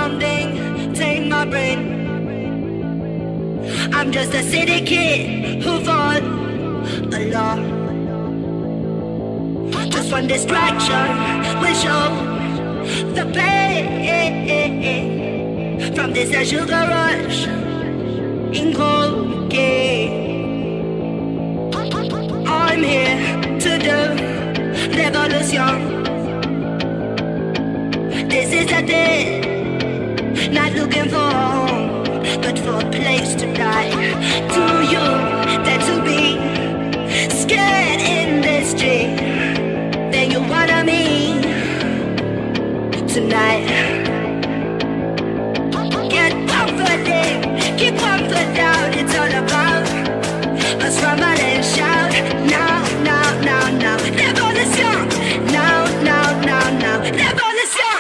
surrounding, take my brain. I'm just a city kid who fought alone. Just one distraction will show the pain from this sugar rush in cold game. I'm here to do revolution. This is a day, not looking for a home, but for a place to die. Do you dare to be scared in this dream? Then you wanna me tonight. Get comforted, keep comfort down. It's all about us rumble and shout. Now, now, now, now, revolution. Now, now, now, now, revolution.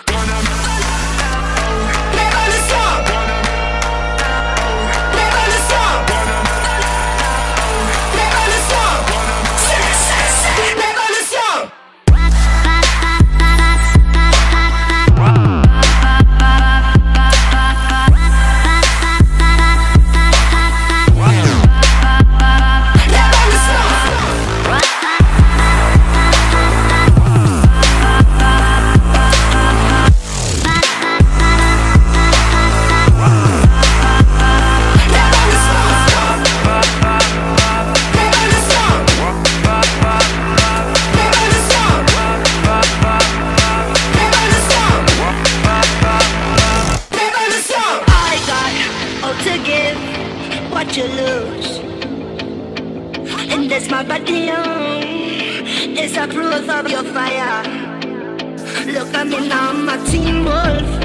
You lose, and that's my body on. It's a proof of your fire. Look at me now, I'm a teen wolf.